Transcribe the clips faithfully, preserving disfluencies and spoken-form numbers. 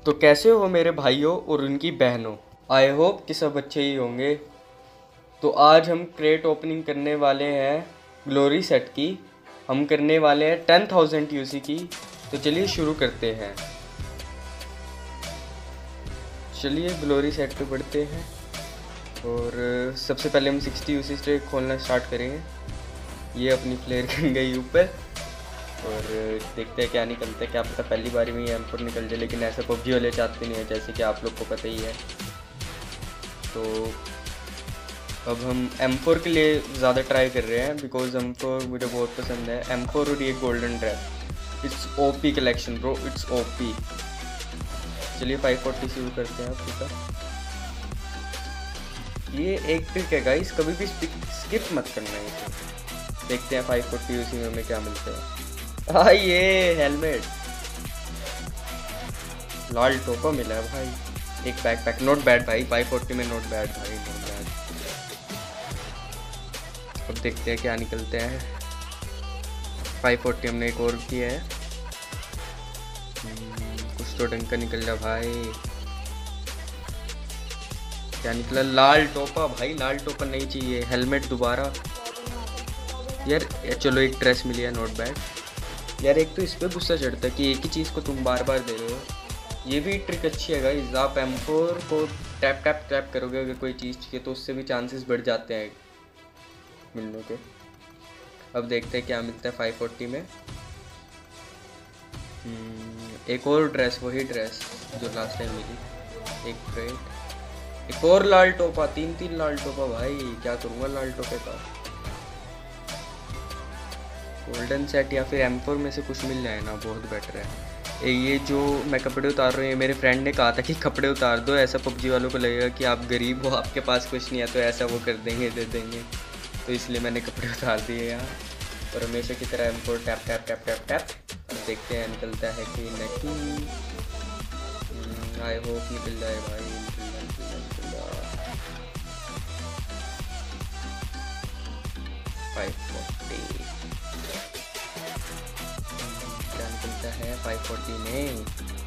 तो कैसे हो मेरे भाइयों और उनकी बहनों। आई होप कि सब अच्छे ही होंगे। तो आज हम क्रेट ओपनिंग करने वाले हैं ग्लोरी सेट की। हम करने वाले हैं टेन थाउजेंड यूसी की। तो चलिए शुरू करते हैं। चलिए ग्लोरी सेट पे बढ़ते हैं और सबसे पहले हम सिक्सटी यूसी से खोलना स्टार्ट करेंगे। ये अपनी फ्लेयर गन गई ऊपर और देखते हैं क्या निकलता है। क्या पता पहली बारी में ही एम फोर निकल जाए, लेकिन ऐसा पबजी वाले चाहते नहीं है, जैसे कि आप लोग को पता ही है। तो अब हम एम फोर के लिए ज़्यादा ट्राई कर रहे हैं बिकॉज एम फोर मुझे बहुत पसंद है। एम फोर और ये golden drape, it's OP collection bro, it's OP. चलिए फाइव फोर्टी शुरू करते हैं आपके साथ। ये एक ट्रिक है गाइस, कभी भी स्किप मत करना है इसे। देखते हैं फाइव फोर्टी यूसी में हमें क्या मिलता है। हाँ ये हेलमेट लाल टोपा मिला है भाई। एक बैक पैक, नॉट बैड भाई। फाइव फोर्टी में नॉट बैड भाई, नॉट बैड। अब देखते हैं क्या निकलते हैं। फाइव फोर्टी हमने एक और किया है, कुछ तो ढंग का निकल रहा भाई। क्या निकला? लाल टोपा भाई, लाल टोपा नहीं चाहिए। हेलमेट दोबारा यार। चलो एक ड्रेस मिली है, नॉट बैड यार। एक तो इस पर गुस्सा चढ़ता है कि एक ही चीज़ को तुम बार बार दे रहे हो। ये भी ट्रिक अच्छी है गाइस। आप एम फोर को टैप टैप टैप करोगे अगर कोई चीज़ चाहिए तो उससे भी चांसेस बढ़ जाते हैं मिलने के। अब देखते हैं क्या मिलता है फाइव फोर्टी में। एक और ड्रेस, वही ड्रेस जो लास्ट टाइम मिली। एक क्रेट, एक और लाल टोपा। तीन तीन लाल टोपा भाई, क्या करूँगा लाल टोपे का। गोल्डन सेट या फिर एम फोर में से कुछ मिल जाए ना, बहुत बेटर है। ये जो मैं कपड़े उतार रहा हूँ, ये मेरे फ्रेंड ने कहा था कि कपड़े उतार दो, ऐसा पबजी वालों को लगेगा कि आप गरीब हो, आपके पास कुछ नहीं है, तो ऐसा वो कर देंगे, दे देंगे। तो इसलिए मैंने कपड़े उतार दिए यहाँ। और हमेशा की तरह M four tap tap tap tap tap. देखते हैं निकलता है कि नहीं। आई होप निकल जाए भाई, निकल जाए निकल जाए निकल जाए। फाइव फोर्टी क्या निकलता है फाइव फोर्टी में?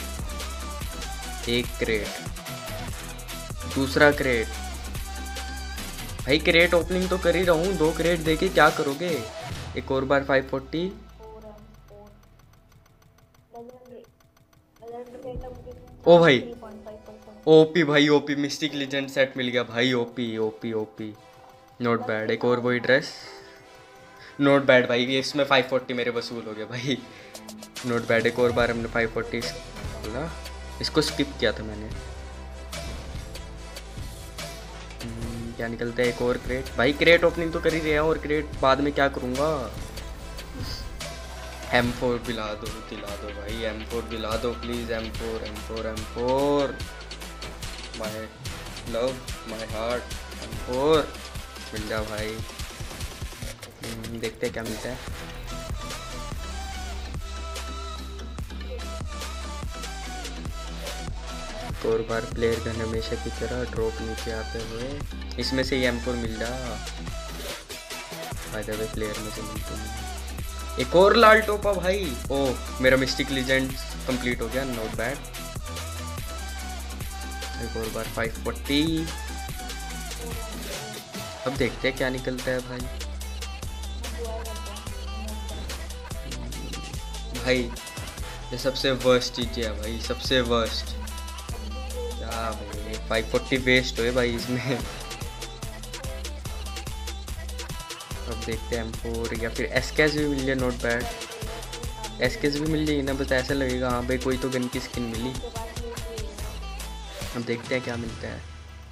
एक क्रेट, दूसरा क्रेट। भाई क्रेट ओपनिंग तो कर ही रहा हूँ, दो क्रेट देके क्या करोगे। एक और बार फाइव फोर्टी। ओ भाई ओपी भाई, ओपी मिस्टिक लेजेंड सेट मिल गया भाई। OP OP OP, not bad. एक और वही ड्रेस, नॉट बैड भाई। ये इसमें फाइव फोर्टी मेरे वसूल हो गया भाई, नॉट बैड। एक और बार हमने फाइव फोर्टी बोला, इसको स्किप किया था मैंने। क्या निकलता है? एक और क्रेट भाई। क्रेट ओपनिंग तो कर ही रहे हैं और क्रेट बाद में क्या करूँगा। एम फोर दिला दो, दिला दो भाई, एम फोर दिला दो please. M four M four M four my love my heart, M four मिल जा भाई। देखते हैं क्या मिलता है। एक और बार प्लेयर गन हमेशा की तरह ड्रॉप नीचे आते हुए, इसमें से ही एम फोर मिल रहा। फायदा वे प्लेयर में से मिलते हैं। एक और लाल टोपा भाई। ओह मेरा मिस्टिक लीजेंड कंप्लीट हो गया, नॉट बैड। एक और बार फाइव फोर्टी। अब देखते हैं क्या निकलता है भाई। भाई ये सबसे वर्स्ट चीज़ है भाई, सबसे वर्स्ट। क्या भाई फाइव फोर्टी वेस्ट हुए भाई इसमें। अब देखते हैं एम फोर या फिर एसकेस भी मिल जाए, नॉट बैड। एसकेस भी मिल जाएगी ना, बस ऐसा लगेगा हाँ भाई कोई तो गन की स्किन मिली। अब देखते हैं क्या मिलता है।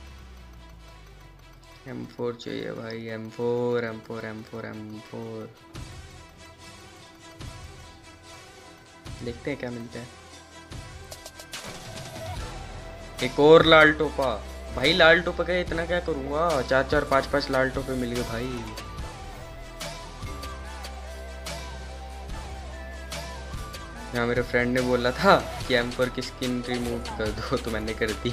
एम फोर चाहिए भाई, M four M four M four M four. देखते हैं क्या मिलता है। एक और लाल टोपा भाई। लाल टोपा का इतना क्या करूँगा, चार चार पाँच पाँच लाल टोपे मिल गए भाई। यहाँ मेरे फ्रेंड ने बोला था कि एम फोर की स्किन रिमूव कर दो, तो मैंने कर दी।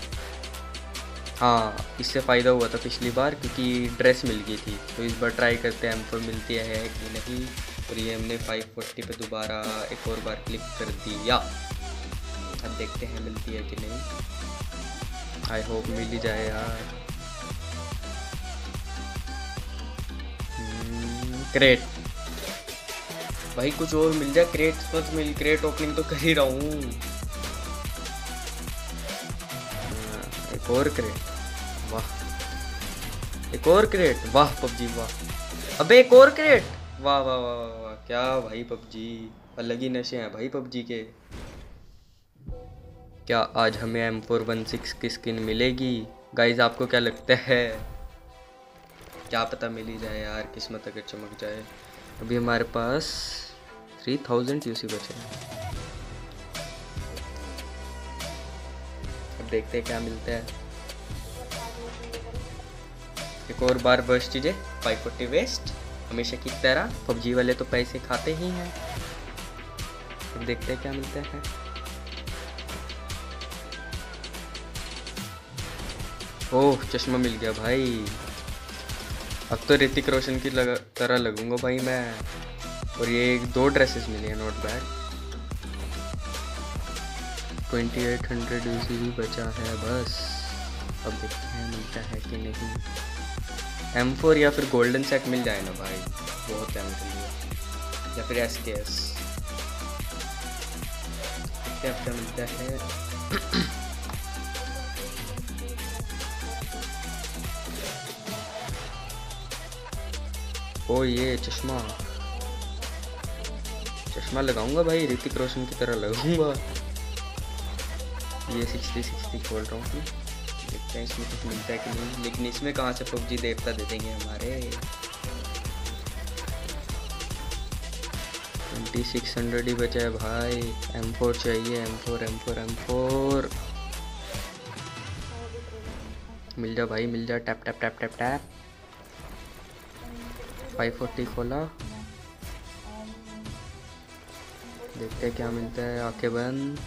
हाँ इससे फ़ायदा हुआ था पिछली बार क्योंकि ड्रेस मिल गई थी। तो इस बार ट्राई करते हैं एम फोर मिलती है कि नहीं। और ये हमने फाइव फोर्टी पे दोबारा एक और बार क्लिक कर दिया। अब देखते हैं मिलती है कि नहीं। आई होप मिल ही जाए यार। क्रेट भाई, कुछ और मिल जाए। क्रेट मत मिल, क्रेट ओपनिंग तो कर ही रहा हूँ। एक और क्रेट, वाह। एक और क्रेट, वाह पबजी वाह। अबे एक और क्रेट, वाह वाह वाह वाह वाह। क्या भाई पबजी, अलग ही नशे हैं भाई पबजी के। क्या आज हमें एम फोर वन सिक्स की स्किन मिलेगी गाइज? आपको क्या लगता है? क्या पता मिल ही जाए यार, किस्मत अगर चमक जाए। अभी हमारे पास थ्री थाउजेंड यूसी बचे हैं। अब देखते हैं क्या मिलता है। एक और बार बर्स्ट चीजें, फाइव फोर्टी वेस्ट हमेशा की तरह। पबजी वाले तो पैसे खाते ही हैं। अब देखते हैं क्या मिलता है। ओह चश्मा मिल गया भाई। अब तो ऋतिक रोशन की लगा, तरह लगूंगा भाई मैं। और ये एक दो ड्रेसेस मिली हैं, not bad. Twenty eight hundred UC भी बचा है बस। अब देखते हैं मिलता है कि नहीं। एम फोर या फिर गोल्डन सेट मिल जाए ना भाई, बहुत है मेरे लिए। या फिर एस के एस। क्या क्या मिलता है। ओ ये चश्मा, चश्मा लगाऊंगा भाई, ऋतिक रोशन की तरह लगाऊंगा। ये सिक्सटी सिक्सटी खोल रहा हूँ, देखते हैं इसमें कुछ मिलता है कि नहीं। लेकिन इसमें कहाँ से पबजी देवता दे देंगे हमारे। ट्वेंटी सिक्स हंड्रेड ही बचा है भाई। एम फोर चाहिए, M four M four M four मिल जा भाई, मिल जा। Tap tap tap tap tap. Five forty खोला, देखते हैं क्या मिलता है। आंखें बंद।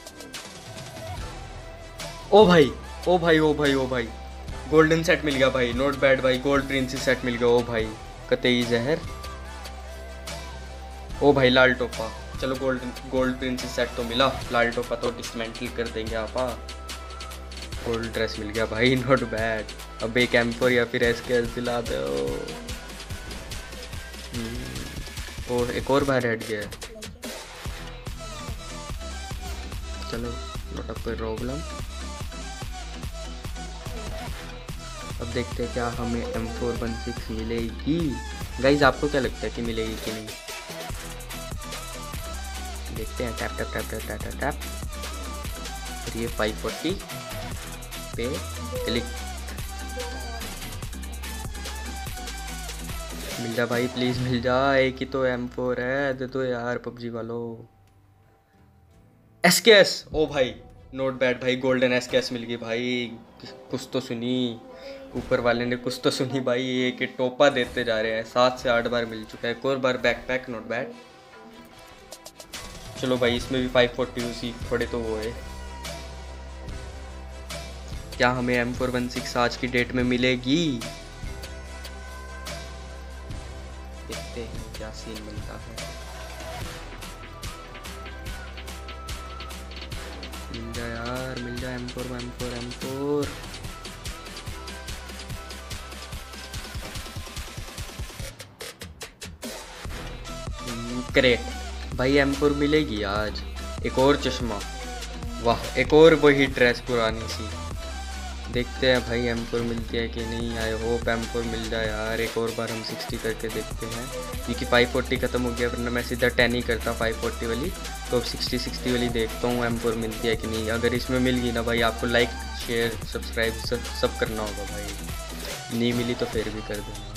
ओ भाई ओ भाई ओ भाई ओ भाई, गोल्डन सेट मिल गया भाई, नॉट बैड भाई। गोल्ड प्रिंसेस सेट मिल गया। ओ भाई कतई जहर। ओ भाई लाल टोपा, चलो गोल्ड गोल्ड प्रिंसेस सेट तो मिला। लाल टोपा तो डिसमेंटल कर देंगे आपा। गोल्ड ड्रेस मिल गया भाई, नॉट बैड। अब एक एम फोर या फिर एस के एस दिला दो। और एक और बार हट गया, चलो नोट अप कोई प्रॉब्लम। अब देखते हैं क्या हमें एम फोर वन सिक्स मिलेगी। गाइज आपको क्या लगता है कि मिलेगी कि नहीं? देखते हैं। Tap tap tap tap tap tap. और ये फाइव फोर्टी पे क्लिक। मिल जा भाई, प्लीज मिल जा। एक ही तो एम फोर है, दे दो यार पबजी वालों। एस के एस, ओ भाई नोट बैड भाई। गोल्डन एस के एस मिल गई भाई। कुछ तो सुनी, ऊपर वाले ने कुछ तो सुनी भाई। एक एक टोपा देते जा रहे हैं, सात से आठ बार मिल चुका है। एक और बार बैकपैक, नॉट बैड। चलो भाई इसमें भी फाइव फोर्टी यूसी थोड़े तो वो है। क्या हमें एम फोर वन सिक्स आज की डेट में मिलेगी? देखते हैं क्या सीन मिलता है। मिल जा यार, मिल जा M four M four M four. Correct भाई, एम फोर मिलेगी आज। एक और चश्मा, वाह। एक और वही ड्रेस पुरानी सी। देखते हैं भाई एम फोर मिलती है कि नहीं। आई होप एम फोर मिल जाए यार। एक और बार हम सिक्सटी करके देखते हैं, क्योंकि फाइव फोर्टी ख़त्म हो गया, वरना मैं सीधा टेन ही करता फाइव फोर्टी वाली। तो अब सिक्सटी सिक्सटी वाली देखता हूँ एम फोर मिलती है कि नहीं। अगर इसमें मिल गई ना भाई, आपको लाइक शेयर सब्सक्राइब सब सब करना होगा भाई। नहीं मिली तो फिर भी कर देना।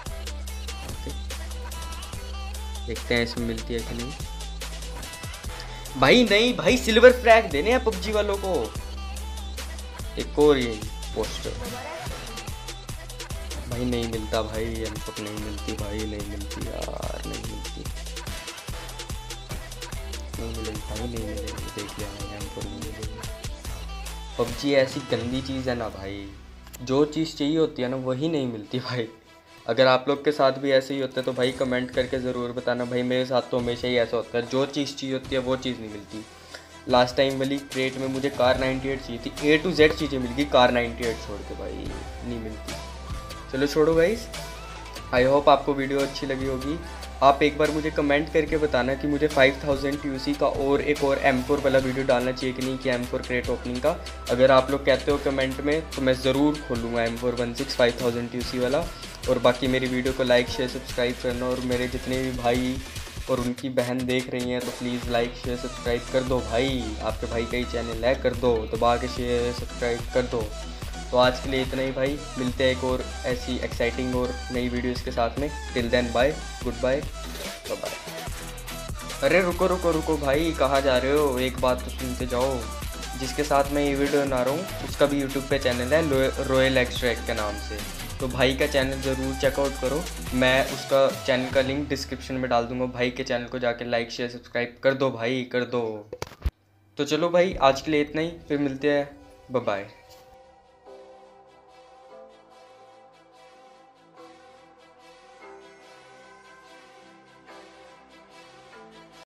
देखते हैं इसमें मिलती है कि नहीं। भाई नहीं भाई, सिल्वर फ्लैग देने हैं पबजी वालों को। एक और ये पोस्टर भाई, नहीं मिलता भाई। एम फोर नहीं मिलती भाई, नहीं मिलती यार, नहीं मिलती। नहीं मिलेगी भाई, नहीं मिलेगी। देख लिया एम फोर नहीं मिलेगी। पबजी ऐसी गंदी चीज़ है ना भाई, जो चीज़ चाहिए होती है ना वही नहीं मिलती भाई। अगर आप लोग के साथ भी ऐसे ही होता है तो भाई कमेंट करके ज़रूर बताना भाई। मेरे साथ तो हमेशा ही ऐसा होता है, जो चीज़ चाहिए होती है वो चीज़ नहीं मिलती। लास्ट टाइम वाली क्रेट में मुझे कार नाइन्टी एट चाहिए थी, ए टू जेड चीज़ें मिल गई, कार नाइन्टी एट छोड़ के भाई नहीं मिलती। चलो छोड़ो गाइस, आई होप आपको वीडियो अच्छी लगी होगी। आप एक बार मुझे कमेंट करके बताना कि मुझे फाइव थाउजेंड यूसी का और एक और एम फोर वाला वीडियो डालना चाहिए कि नहीं, कि एम फोर क्रेट ओपनिंग का। अगर आप लोग कहते हो कमेंट में तो मैं ज़रूर खोलूँगा M four one six five thousand UC वाला। और बाकी मेरी वीडियो को लाइक शेयर सब्सक्राइब करना, और मेरे जितने भी भाई और उनकी बहन देख रही हैं तो प्लीज़ लाइक शेयर सब्सक्राइब कर दो भाई, आपके भाई का ही चैनल है, कर दो, दबा के शेयर सब्सक्राइब कर दो। तो आज के लिए इतना ही भाई, मिलते हैं एक और ऐसी एक्साइटिंग और नई वीडियोस के साथ में। Till then bye, good bye, bye. अरे रुको रुको रुको भाई, कहाँ जा रहे हो, एक बात तो सुनते जाओ। जिसके साथ मैं ये वीडियो बना रहा हूँ उसका भी यूट्यूब पे चैनल है रॉयल एक्सट्रैक्ट के नाम से, तो भाई का चैनल ज़रूर चेकआउट करो। मैं उसका चैनल का लिंक डिस्क्रिप्शन में डाल दूँगा, भाई के चैनल को जाके लाइक शेयर सब्सक्राइब कर दो भाई, कर दो। तो चलो भाई आज के लिए इतना ही, फिर मिलते हैं, बाय बाय।